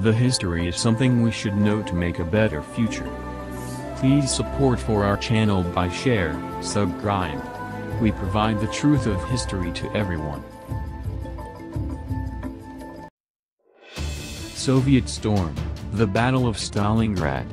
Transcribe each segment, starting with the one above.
The history is something we should know to make a better future. Please support for our channel by share, subscribe. We provide the truth of history to everyone. Soviet Storm, the Battle of Stalingrad.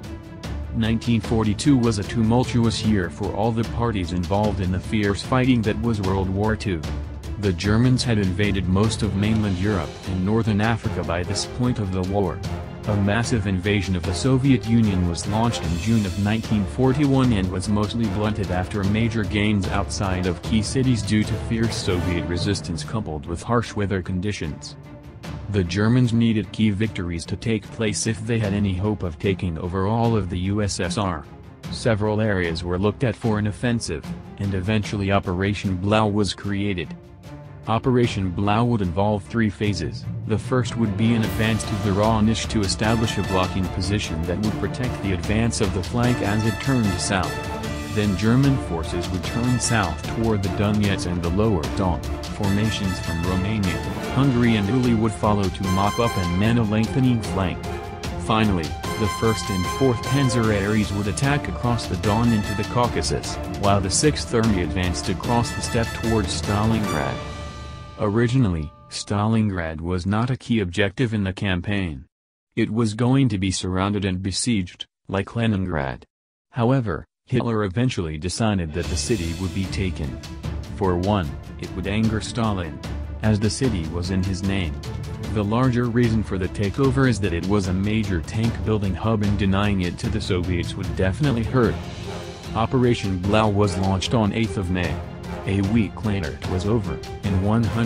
1942 was a tumultuous year for all the parties involved in the fierce fighting that was World War II. The Germans had invaded most of mainland Europe and northern Africa by this point of the war. A massive invasion of the Soviet Union was launched in June of 1941 and was mostly blunted after major gains outside of key cities due to fierce Soviet resistance coupled with harsh weather conditions. The Germans needed key victories to take place if they had any hope of taking over all of the USSR. Several areas were looked at for an offensive, and eventually Operation Blau was created. Operation Blau would involve three phases. The first would be an advance to the Rhône to establish a blocking position that would protect the advance of the flank as it turned south. Then German forces would turn south toward the Donets and the Lower Don. Formations from Romania, Hungary and Italy would follow to mop up and man a lengthening flank. Finally, the 1st and 4th Panzer Aires would attack across the Don into the Caucasus, while the 6th Army advanced across the steppe towards Stalingrad. Originally, Stalingrad was not a key objective in the campaign. It was going to be surrounded and besieged, like Leningrad. However, Hitler eventually decided that the city would be taken. For one, it would anger Stalin, as the city was in his name. The larger reason for the takeover is that it was a major tank-building hub and denying it to the Soviets would definitely hurt. Operation Blau was launched on 8th of May. A week later it was over, and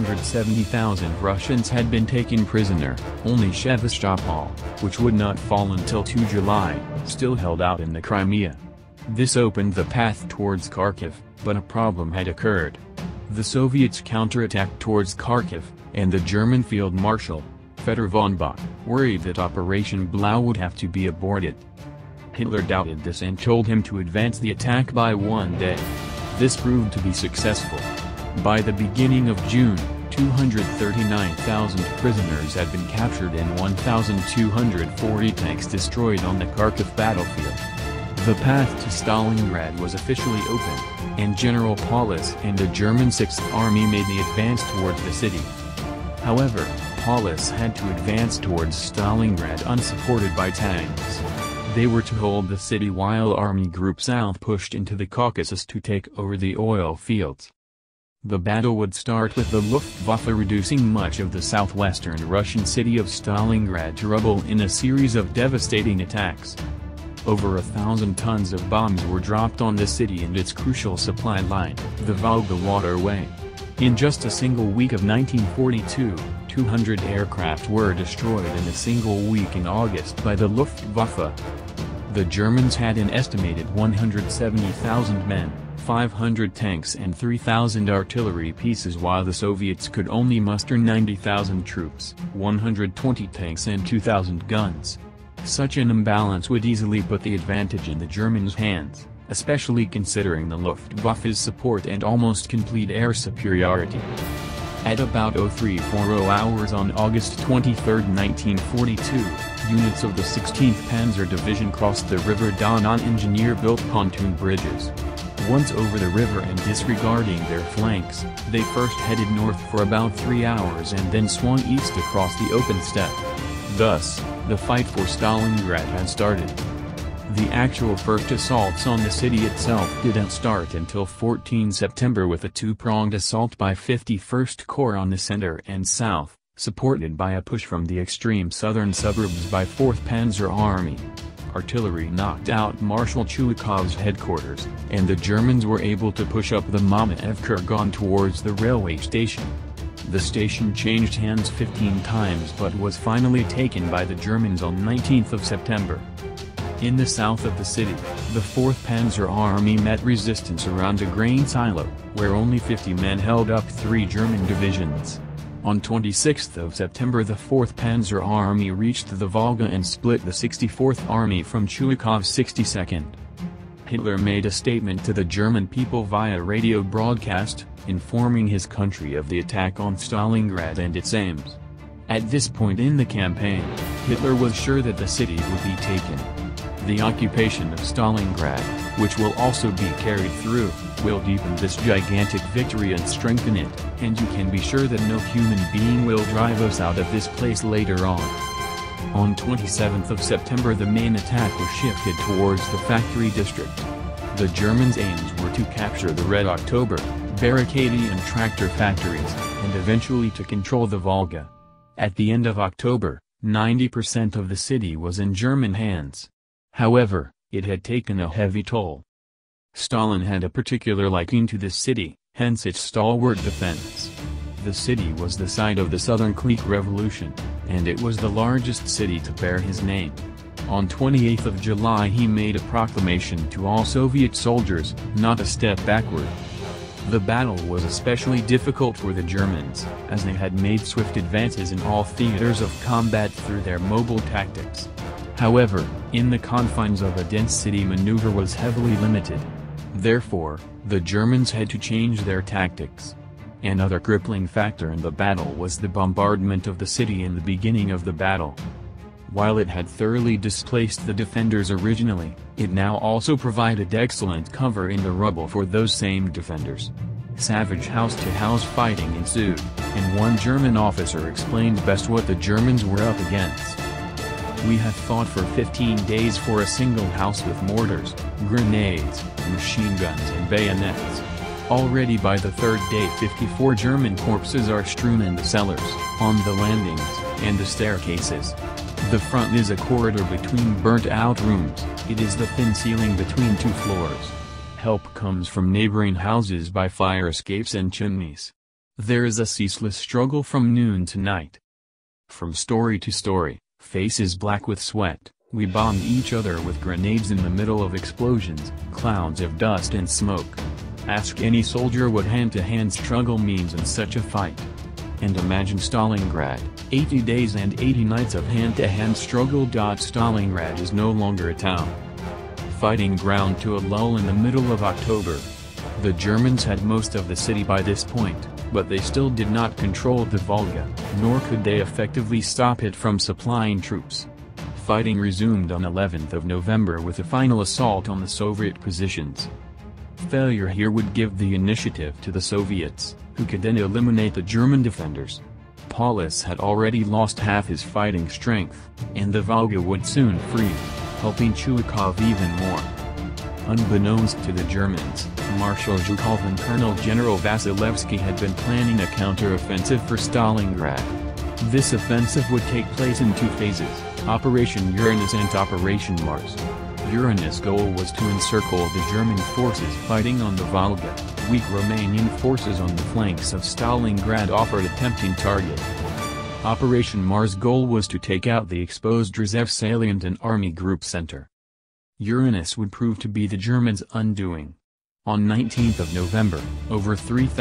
170,000 Russians had been taken prisoner. Only Sevastopol, which would not fall until 2 July, still held out in the Crimea. This opened the path towards Kharkiv, but a problem had occurred. The Soviets counterattacked towards Kharkiv, and the German Field Marshal, Fedor von Bock, worried that Operation Blau would have to be aborted. Hitler doubted this and told him to advance the attack by 1 day. This proved to be successful. By the beginning of June, 239,000 prisoners had been captured and 1,240 tanks destroyed on the Kharkiv battlefield. The path to Stalingrad was officially open, and General Paulus and the German 6th Army made the advance towards the city. However, Paulus had to advance towards Stalingrad unsupported by tanks. They were to hold the city while Army Group South pushed into the Caucasus to take over the oil fields. The battle would start with the Luftwaffe reducing much of the southwestern Russian city of Stalingrad to rubble in a series of devastating attacks. Over 1,000 tons of bombs were dropped on the city and its crucial supply line, the Volga waterway. In just a single week of 1942, 200 aircraft were destroyed in a single week in August by the Luftwaffe. The Germans had an estimated 170,000 men, 500 tanks and 3,000 artillery pieces while the Soviets could only muster 90,000 troops, 120 tanks and 2,000 guns. Such an imbalance would easily put the advantage in the Germans' hands, especially considering the Luftwaffe's support and almost complete air superiority. At about 0340 hours on August 23, 1942, units of the 16th Panzer Division crossed the River Don on engineer-built pontoon bridges. Once over the river and disregarding their flanks, they first headed north for about 3 hours and then swung east across the open steppe. Thus, the fight for Stalingrad had started. The actual first assaults on the city itself didn't start until 14 September with a two-pronged assault by 51st Corps on the center and south, supported by a push from the extreme southern suburbs by 4th Panzer Army. Artillery knocked out Marshal Chuikov's headquarters, and the Germans were able to push up the Mamaev Kurgan towards the railway station. The station changed hands 15 times but was finally taken by the Germans on 19th of September. In the south of the city, the 4th Panzer Army met resistance around a grain silo, where only 50 men held up 3 German divisions. On 26th of September the 4th Panzer Army reached the Volga and split the 64th Army from Chuikov's 62nd. Hitler made a statement to the German people via radio broadcast, informing his country of the attack on Stalingrad and its aims. At this point in the campaign, Hitler was sure that the city would be taken. The occupation of Stalingrad, which will also be carried through, will deepen this gigantic victory and strengthen it, and you can be sure that no human being will drive us out of this place later on. On 27th of September the main attack was shifted towards the factory district. The Germans' aims were to capture the Red October, barricading and tractor factories, and eventually to control the Volga. At the end of October, 90% of the city was in German hands. However, it had taken a heavy toll. Stalin had a particular liking to this city, hence its stalwart defense. The city was the site of the Southern Clique Revolution, and it was the largest city to bear his name. On 28th of July he made a proclamation to all Soviet soldiers, not a step backward. The battle was especially difficult for the Germans, as they had made swift advances in all theaters of combat through their mobile tactics. However, in the confines of a dense city maneuver was heavily limited. Therefore, the Germans had to change their tactics. Another crippling factor in the battle was the bombardment of the city in the beginning of the battle. While it had thoroughly displaced the defenders originally, it now also provided excellent cover in the rubble for those same defenders. Savage house-to-house fighting ensued, and one German officer explained best what the Germans were up against. "We have fought for 15 days for a single house with mortars, grenades, machine guns and bayonets. Already by the third day 54 German corpses are strewn in the cellars, on the landings, and the staircases. The front is a corridor between burnt-out rooms, it is the thin ceiling between two floors. Help comes from neighboring houses by fire escapes and chimneys. There is a ceaseless struggle from noon to night. From story to story, faces black with sweat, we bombed each other with grenades in the middle of explosions, clouds of dust and smoke. Ask any soldier what hand-to-hand struggle means in such a fight. And imagine Stalingrad, 80 days and 80 nights of hand-to-hand struggle. Stalingrad is no longer a town. Fighting ground to a lull in the middle of October. The Germans had most of the city by this point, but they still did not control the Volga, nor could they effectively stop it from supplying troops. Fighting resumed on 11th of November with a final assault on the Soviet positions. Failure here would give the initiative to the Soviets, who could then eliminate the German defenders. Paulus had already lost half his fighting strength, and the Volga would soon freeze, helping Chuikov even more. Unbeknownst to the Germans, Marshal Zhukov and Colonel General Vasilevsky had been planning a counter-offensive for Stalingrad. This offensive would take place in two phases, Operation Uranus and Operation Mars. Uranus' goal was to encircle the German forces fighting on the Volga. Weak Romanian forces on the flanks of Stalingrad offered a tempting target. Operation Mars' goal was to take out the exposed Rzhev salient and Army Group Center. Uranus would prove to be the Germans' undoing. On 19th of November, over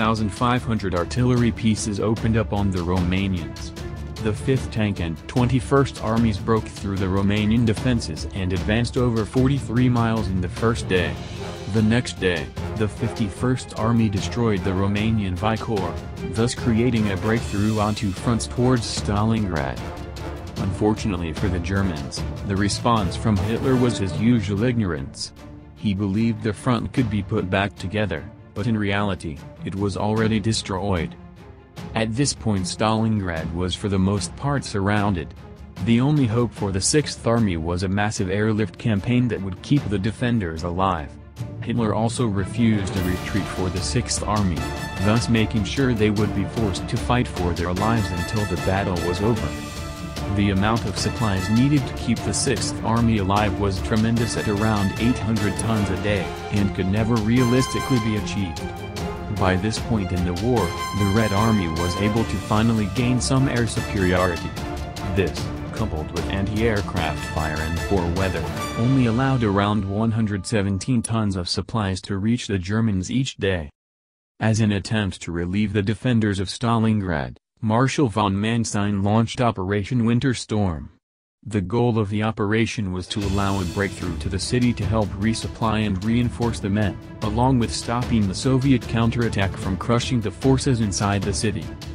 3,500 artillery pieces opened up on the Romanians. The 5th Tank and 21st Armies broke through the Romanian defenses and advanced over 43 miles in the first day. The next day, the 51st Army destroyed the Romanian V Corps, thus creating a breakthrough on two fronts towards Stalingrad. Unfortunately for the Germans, the response from Hitler was his usual ignorance. He believed the front could be put back together, but in reality, it was already destroyed. At this point Stalingrad was for the most part surrounded. The only hope for the 6th Army was a massive airlift campaign that would keep the defenders alive. Hitler also refused a retreat for the 6th Army, thus making sure they would be forced to fight for their lives until the battle was over. The amount of supplies needed to keep the 6th Army alive was tremendous at around 800 tons a day, and could never realistically be achieved. By this point in the war, the Red Army was able to finally gain some air superiority. This, coupled with anti-aircraft fire and poor weather, only allowed around 117 tons of supplies to reach the Germans each day. As an attempt to relieve the defenders of Stalingrad, Marshal von Manstein launched Operation Winter Storm. The goal of the operation was to allow a breakthrough to the city to help resupply and reinforce the men, along with stopping the Soviet counterattack from crushing the forces inside the city.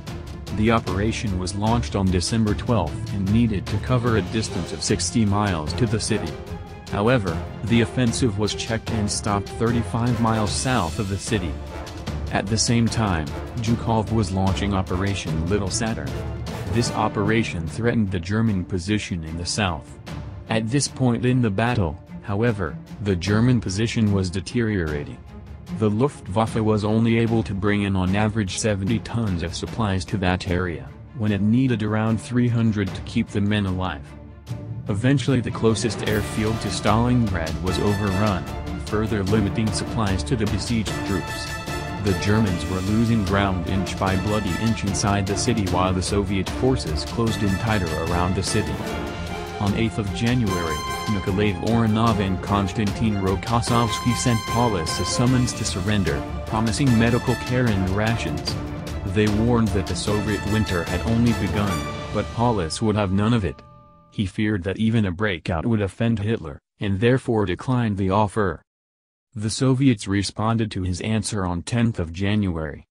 The operation was launched on December 12 and needed to cover a distance of 60 miles to the city. However, the offensive was checked and stopped 35 miles south of the city. At the same time, Zhukov was launching Operation Little Saturn. This operation threatened the German position in the south. At this point in the battle, however, the German position was deteriorating. The Luftwaffe was only able to bring in on average 70 tons of supplies to that area, when it needed around 300 to keep the men alive. Eventually the closest airfield to Stalingrad was overrun, further limiting supplies to the besieged troops. The Germans were losing ground inch by bloody inch inside the city while the Soviet forces closed in tighter around the city. On 8 January, Nikolai Voronov and Konstantin Rokossovsky sent Paulus a summons to surrender, promising medical care and rations. They warned that the Soviet winter had only begun, but Paulus would have none of it. He feared that even a breakout would offend Hitler, and therefore declined the offer. The Soviets responded to his answer on 10 January.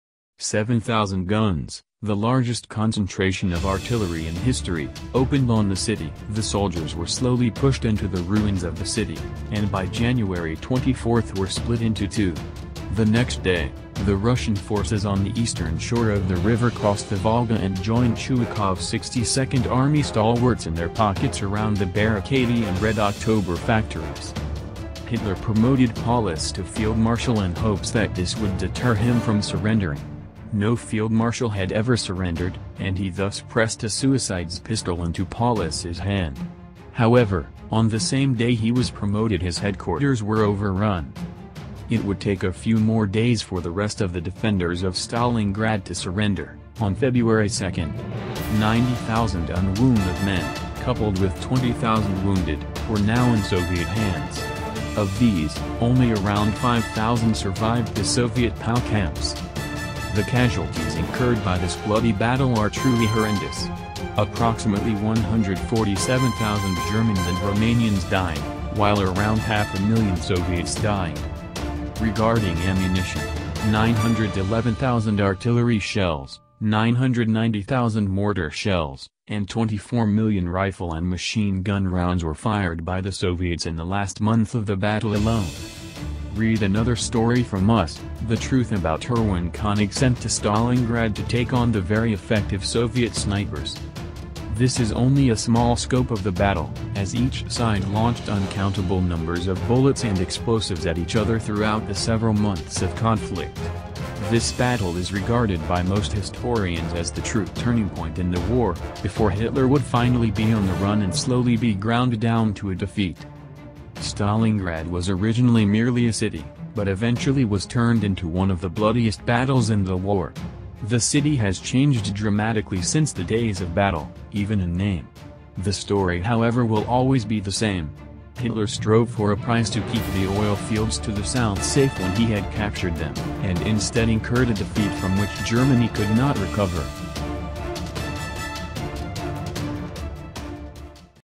7,000 guns, the largest concentration of artillery in history, opened on the city. The soldiers were slowly pushed into the ruins of the city, and by January 24 were split into two. The next day, the Russian forces on the eastern shore of the river crossed the Volga and joined Chuikov's 62nd Army stalwarts in their pockets around the Barricade and Red October factories. Hitler promoted Paulus to field marshal in hopes that this would deter him from surrendering. No field marshal had ever surrendered, and he thus pressed a suicide's pistol into Paulus's hand. However, on the same day he was promoted, his headquarters were overrun. It would take a few more days for the rest of the defenders of Stalingrad to surrender. On February 2, 90,000 unwounded men, coupled with 20,000 wounded, were now in Soviet hands. Of these, only around 5,000 survived the Soviet POW camps. The casualties incurred by this bloody battle are truly horrendous. Approximately 147,000 Germans and Romanians died, while around 500,000 Soviets died. Regarding ammunition, 911,000 artillery shells, 990,000 mortar shells, and 24 million rifle and machine gun rounds were fired by the Soviets in the last month of the battle alone. Read another story from us, The Truth About Erwin Koenig sent to Stalingrad to take on the very effective Soviet snipers. This is only a small scope of the battle, as each side launched uncountable numbers of bullets and explosives at each other throughout the several months of conflict. This battle is regarded by most historians as the true turning point in the war, before Hitler would finally be on the run and slowly be ground down to a defeat. Stalingrad was originally merely a city, but eventually was turned into one of the bloodiest battles in the war. The city has changed dramatically since the days of battle, even in name. The story, however, will always be the same. Hitler strove for a price to keep the oil fields to the south safe when he had captured them, and instead incurred a defeat from which Germany could not recover.